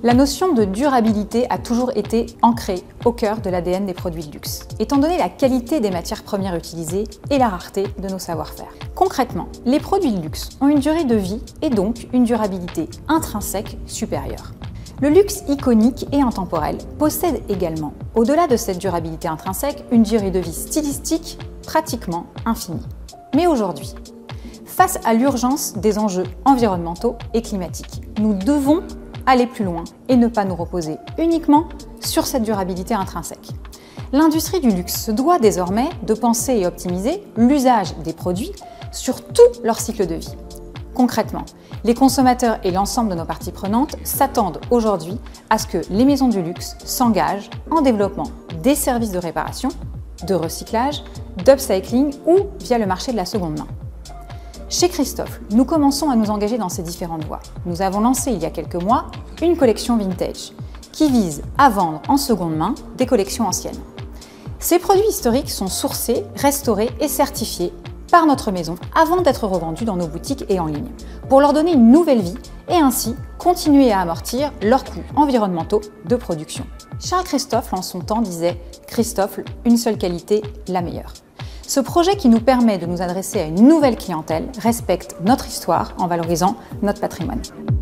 La notion de durabilité a toujours été ancrée au cœur de l'ADN des produits de luxe, étant donné la qualité des matières premières utilisées et la rareté de nos savoir-faire. Concrètement, les produits de luxe ont une durée de vie et donc une durabilité intrinsèque supérieure. Le luxe iconique et intemporel possède également, au-delà de cette durabilité intrinsèque, une durée de vie stylistique pratiquement infinie. Mais aujourd'hui, face à l'urgence des enjeux environnementaux et climatiques, nous devons aller plus loin et ne pas nous reposer uniquement sur cette durabilité intrinsèque. L'industrie du luxe se doit désormais de penser et optimiser l'usage des produits sur tout leur cycle de vie. Concrètement, les consommateurs et l'ensemble de nos parties prenantes s'attendent aujourd'hui à ce que les maisons du luxe s'engagent en développant des services de réparation, de recyclage, d'upcycling ou via le marché de la seconde main. Chez Christofle, nous commençons à nous engager dans ces différentes voies. Nous avons lancé il y a quelques mois une collection vintage qui vise à vendre en seconde main des collections anciennes. Ces produits historiques sont sourcés, restaurés et certifiés par notre maison avant d'être revendus dans nos boutiques et en ligne, pour leur donner une nouvelle vie et ainsi continuer à amortir leurs coûts environnementaux de production. Charles Christofle en son temps disait « Christofle, une seule qualité, la meilleure ». Ce projet qui nous permet de nous adresser à une nouvelle clientèle respecte notre histoire en valorisant notre patrimoine.